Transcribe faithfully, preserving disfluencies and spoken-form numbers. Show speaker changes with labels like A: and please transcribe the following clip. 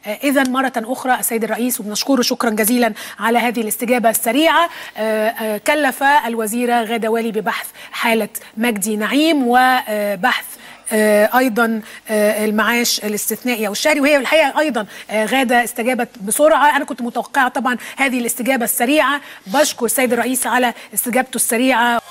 A: إذا مرة أخرى السيد الرئيس وبنشكره شكرا جزيلا على هذه الاستجابة السريعة. كلف الوزيرة غادة والي ببحث حالة مجدي نعيم وبحث ايضا المعاش الاستثنائي او الشهري، وهي الحقيقه ايضا غاده استجابت بسرعه. انا كنت متوقعه طبعا هذه الاستجابه السريعه. بشكر السيد الرئيس على استجابته السريعه.